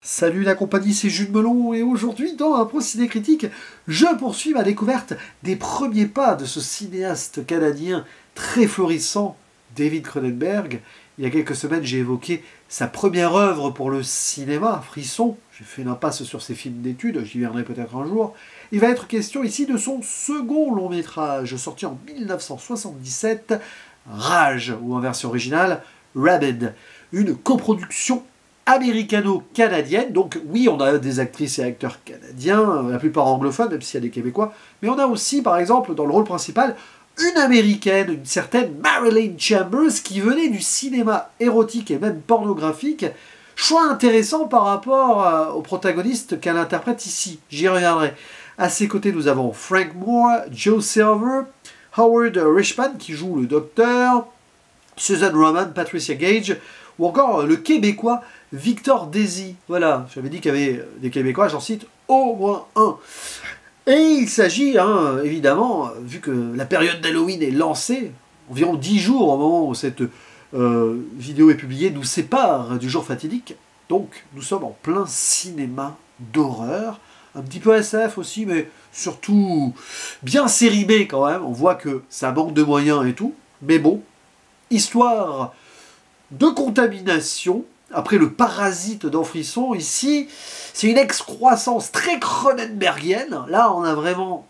Salut la compagnie, c'est Jules Melon et aujourd'hui dans un Pro Ciné Critique, je poursuis ma découverte des premiers pas de ce cinéaste canadien très florissant, David Cronenberg. Il y a quelques semaines, j'ai évoqué sa première œuvre pour le cinéma, Frisson. J'ai fait une impasse sur ses films d'études, j'y viendrai peut-être un jour. Il va être question ici de son second long métrage, sorti en 1977, Rage, ou en version originale, Rabid, une coproduction américano-canadienne. Donc oui, on a des actrices et acteurs canadiens, la plupart anglophones, même s'il y a des Québécois, mais on a aussi, par exemple, dans le rôle principal, une américaine, une certaine Marilyn Chambers, qui venait du cinéma érotique et même pornographique. Choix intéressant par rapport au protagoniste qu'elle interprète ici, j'y reviendrai. À ses côtés, nous avons Frank Moore, Joe Silver, Howard Richman qui joue le docteur, Susan Roman, Patricia Gage, ou encore le Québécois Victor Désy. Voilà, j'avais dit qu'il y avait des Québécois, j'en cite au moins un. Et il s'agit, évidemment, vu que la période d'Halloween est lancée, environ 10 jours au moment où cette vidéo est publiée, nous sépare du jour fatidique. Donc, nous sommes en plein cinéma d'horreur, un petit peu SF aussi, mais surtout bien série B quand même. On voit que ça manque de moyens et tout, mais bon, histoire de contamination. Après le parasite dans Frisson, ici, c'est une excroissance très cronenbergienne. Là, on a vraiment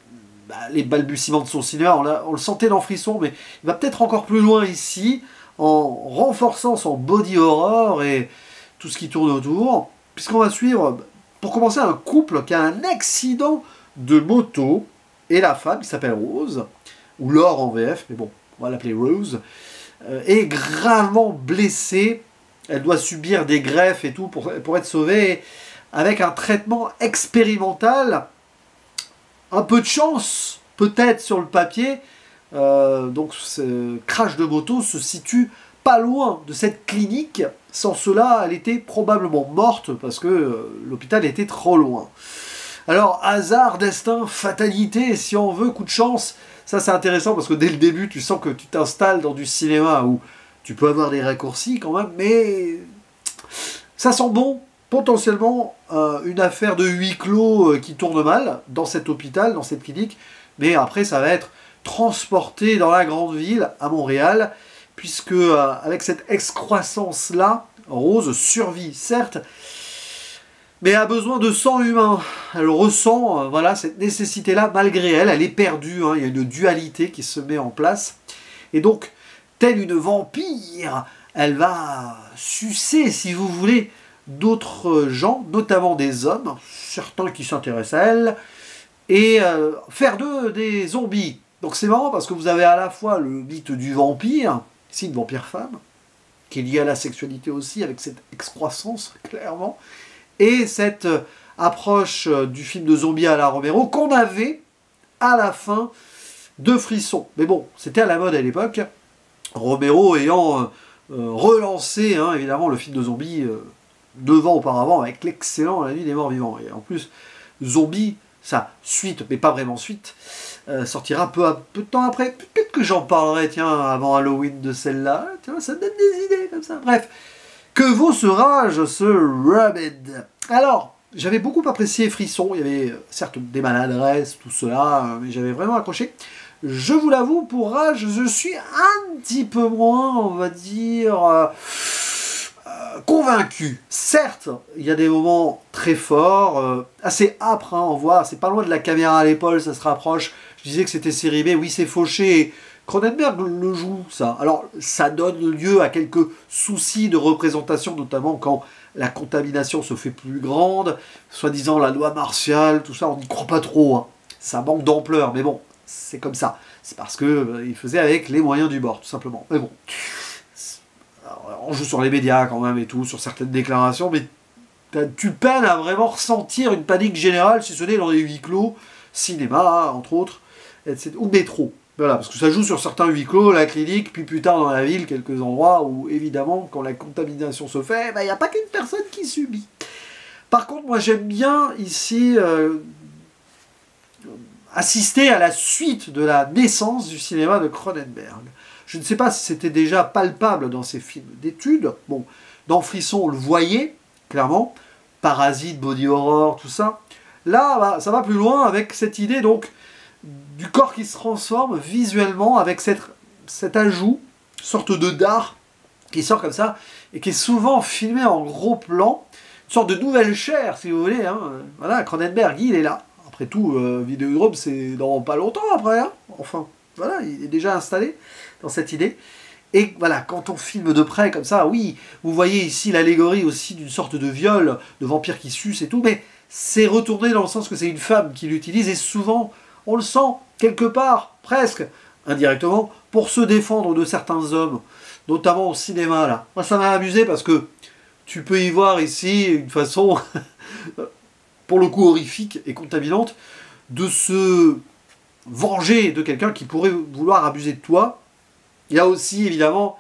les balbutiements de son cinéma. On le sentait dans Frisson, mais il va peut-être encore plus loin ici, en renforçant son body horror et tout ce qui tourne autour. Puisqu'on va suivre, pour commencer, un couple qui a un accident de moto, et la femme, qui s'appelle Rose, ou Laure en VF, mais bon, on va l'appeler Rose, est gravement blessée. Elle doit subir des greffes et tout pour être sauvée, avec un traitement expérimental. Un peu de chance, peut-être sur le papier. Donc ce crash de moto se situe pas loin de cette clinique. Sans cela, elle était probablement morte parce que l'hôpital était trop loin. Alors, hasard, destin, fatalité, si on veut, coup de chance. Ça, c'est intéressant parce que dès le début, tu sens que tu t'installes dans du cinéma où tu peux avoir des raccourcis quand même, mais ça sent bon. Potentiellement, une affaire de huis clos qui tourne mal dans cet hôpital, dans cette clinique. Mais après, ça va être transporté dans la grande ville, à Montréal, puisque avec cette excroissance-là, Rose survit, certes, mais a besoin de sang humain. Elle ressent voilà, cette nécessité-là malgré elle. Elle est perdue, il y a une dualité qui se met en place. Et donc, telle une vampire, elle va sucer, si vous voulez, d'autres gens, notamment des hommes, certains qui s'intéressent à elle, et faire d'eux des zombies. Donc c'est marrant parce que vous avez à la fois le mythe du vampire, ici une vampire femme, qui est liée à la sexualité aussi, avec cette excroissance, clairement, et cette approche du film de zombie à la Romero qu'on avait à la fin de Frisson. Mais bon, c'était à la mode à l'époque, Romero ayant relancé évidemment le film de zombie 9 ans auparavant avec l'excellent La Nuit des Morts Vivants. Et en plus, Zombie, sa suite, mais pas vraiment suite, sortira peu de temps après. Peut-être que j'en parlerai, tiens, avant Halloween de celle-là. Tiens, ça me donne des idées comme ça. Bref, que vaut ce rage, ce Rabid? Alors, j'avais beaucoup apprécié Frisson. Il y avait certes des maladresses, tout cela, mais j'avais vraiment accroché. Je vous l'avoue, pour Rage, je suis un petit peu moins, on va dire, convaincu. Certes, il y a des moments très forts, assez âpres, on voit, c'est pas loin de la caméra à l'épaule, ça se rapproche. Je disais que c'était série B, oui, c'est fauché. Cronenberg le joue, ça. Alors, ça donne lieu à quelques soucis de représentation, notamment quand la contamination se fait plus grande, soi-disant la loi martiale, tout ça, on n'y croit pas trop. Ça manque d'ampleur, mais bon, c'est comme ça. C'est parce qu'il faisait avec les moyens du bord, tout simplement. Mais bon, alors, on joue sur les médias quand même et tout, sur certaines déclarations, mais tu peines à vraiment ressentir une panique générale, si ce n'est dans les huis clos, cinéma, entre autres, etc., ou métro. Voilà, parce que ça joue sur certains huis clos, la clinique, puis plus tard dans la ville, quelques endroits où, évidemment, quand la contamination se fait, il n'y a pas qu'une personne qui subit. Par contre, moi j'aime bien ici assister à la suite de la naissance du cinéma de Cronenberg. Je ne sais pas si c'était déjà palpable dans ses films d'études. Bon, dans Frisson, on le voyait, clairement. Parasite, body horror, tout ça. Là, bah, ça va plus loin avec cette idée donc du corps qui se transforme visuellement avec cet ajout, sorte de dard qui sort comme ça et qui est souvent filmé en gros plan, une sorte de nouvelle chair si vous voulez. Hein. Voilà, Cronenberg, il est là. Après tout, Vidéodrome, c'est dans pas longtemps après. Hein. Enfin, voilà, il est déjà installé dans cette idée. Et voilà, quand on filme de près comme ça, oui, vous voyez ici l'allégorie aussi d'une sorte de viol, de vampire qui suce et tout, mais c'est retourné dans le sens que c'est une femme qui l'utilise, et souvent, on le sent, quelque part, presque, indirectement, pour se défendre de certains hommes, notamment au cinéma, là. Moi, ça m'a amusé parce que tu peux y voir ici une façon, pour le coup horrifique et contaminante, de se venger de quelqu'un qui pourrait vouloir abuser de toi. Il y a aussi, évidemment,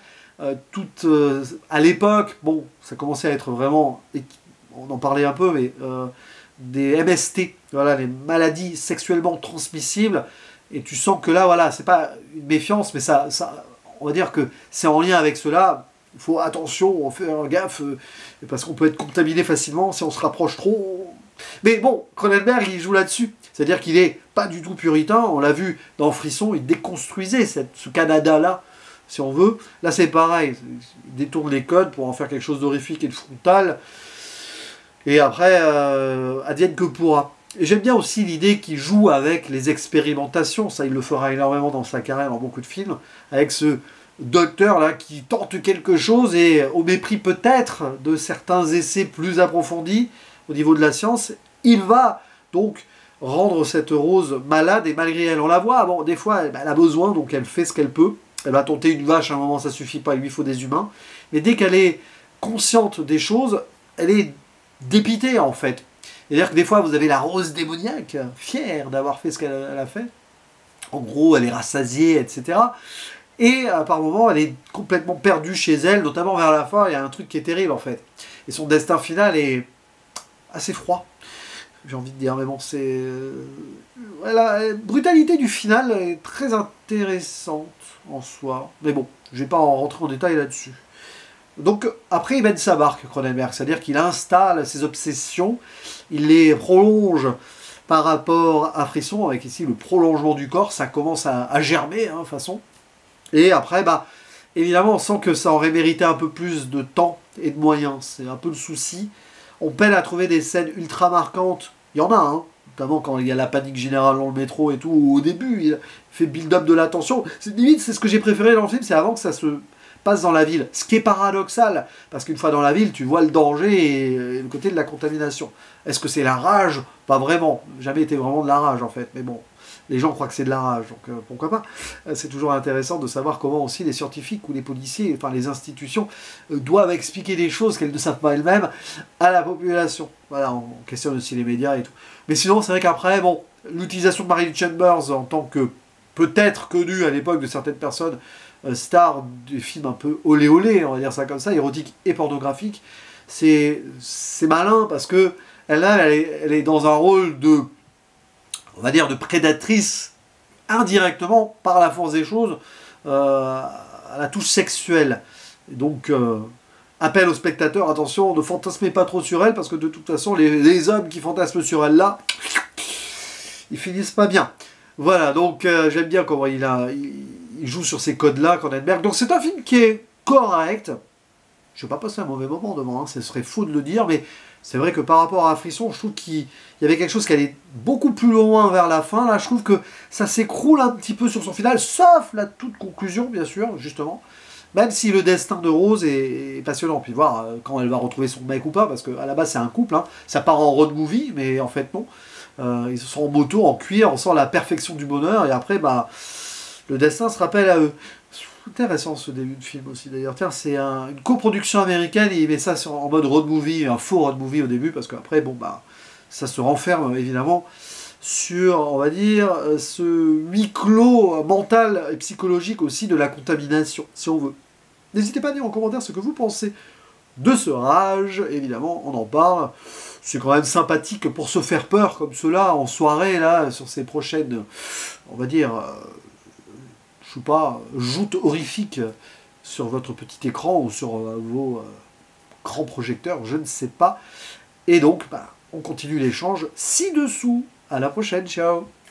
à l'époque, bon, ça commençait à être vraiment, on en parlait un peu, mais des MST, voilà, les maladies sexuellement transmissibles, et tu sens que là, voilà, c'est pas une méfiance, mais on va dire que c'est en lien avec cela. Il faut attention, on fait gaffe, parce qu'on peut être contaminé facilement si on se rapproche trop. Mais bon, Cronenberg, il joue là-dessus. C'est-à-dire qu'il n'est pas du tout puritain. On l'a vu dans Frisson, il déconstruisait ce Canada-là, si on veut. Là, c'est pareil. Il détourne les codes pour en faire quelque chose d'horrifique et de frontal. Et après, advienne que pourra. Et j'aime bien aussi l'idée qu'il joue avec les expérimentations. Ça, il le fera énormément dans sa carrière, dans beaucoup de films. Avec ce docteur là qui tente quelque chose et au mépris peut-être de certains essais plus approfondis au niveau de la science, il va donc rendre cette Rose malade, et malgré elle, on la voit, bon, des fois elle a besoin, donc elle fait ce qu'elle peut, elle va tenter une vache à un moment, ça suffit pas, il lui faut des humains, mais dès qu'elle est consciente des choses, elle est dépitée en fait. C'est-à-dire que des fois vous avez la Rose démoniaque, fière d'avoir fait ce qu'elle a fait, en gros elle est rassasiée, etc. Et par moments, elle est complètement perdue chez elle, notamment vers la fin, il y a un truc qui est terrible en fait. Et son destin final est assez froid, j'ai envie de dire, mais bon, c'est... la brutalité du final est très intéressante en soi, mais bon, je vais pas en rentrer en détail là-dessus. Donc après, il mène sa barque, Cronenberg, c'est-à-dire qu'il installe ses obsessions, il les prolonge par rapport à Frisson, avec ici le prolongement du corps, ça commence à germer, hein, de toute façon. Et après, bah, évidemment, on sent que ça aurait mérité un peu plus de temps et de moyens. C'est un peu le souci. On peine à trouver des scènes ultra marquantes. Il y en a, hein, notamment quand il y a la panique générale dans le métro et tout. Au début, il fait build-up de la tension. Limite, c'est ce que j'ai préféré dans le film, c'est avant que ça se passe dans la ville. Ce qui est paradoxal, parce qu'une fois dans la ville, tu vois le danger et le côté de la contamination. Est-ce que c'est la rage? Pas vraiment. Jamais été vraiment de la rage, en fait. Mais bon. Les gens croient que c'est de la rage, donc pourquoi pas. C'est toujours intéressant de savoir comment aussi les scientifiques ou les policiers, enfin les institutions, doivent expliquer des choses qu'elles ne savent pas elles-mêmes à la population. Voilà, on questionne aussi les médias et tout. Mais sinon, c'est vrai qu'après, bon, l'utilisation de Mary Chambers en tant que, peut-être connue à l'époque de certaines personnes, star des films un peu olé olé, on va dire ça comme ça, érotiques et pornographiques, c'est malin parce que elle est dans un rôle de, on va dire, de prédatrice indirectement par la force des choses à la touche sexuelle. Et donc, appel aux spectateurs, attention, ne fantasmez pas trop sur elle, parce que de toute façon, les hommes qui fantasment sur elle là, ils finissent pas bien. Voilà, donc j'aime bien comment il joue sur ces codes-là, Cronenberg. Donc c'est un film qui est correct. Je ne vais pas passer un mauvais moment devant, hein, ce serait faux de le dire, mais c'est vrai que par rapport à Frisson, je trouve qu'il y avait quelque chose qui allait beaucoup plus loin vers la fin. Là, je trouve que ça s'écroule un petit peu sur son final, sauf la toute conclusion, bien sûr, justement. Même si le destin de Rose est passionnant. Puis voir quand elle va retrouver son mec ou pas, parce qu'à la base, c'est un couple. Hein. Ça part en road movie, mais en fait, non. Ils sont en moto, en cuir, on sent la perfection du bonheur, et après, bah, le destin se rappelle à eux. Intéressant ce début de film aussi d'ailleurs. Tiens, c'est une coproduction américaine, il met ça en mode road movie, un faux road movie au début, parce qu'après, bon, bah, ça se renferme évidemment sur, on va dire, ce huis clos mental et psychologique aussi de la contamination, si on veut. N'hésitez pas à dire en commentaire ce que vous pensez de ce Rage, évidemment, on en parle. C'est quand même sympathique pour se faire peur comme cela en soirée, là, sur ces prochaines, on va dire, je sais pas, joutes horrifiques sur votre petit écran ou sur vos grands projecteurs, je ne sais pas. Et donc, on continue l'échange ci-dessous. À la prochaine, ciao.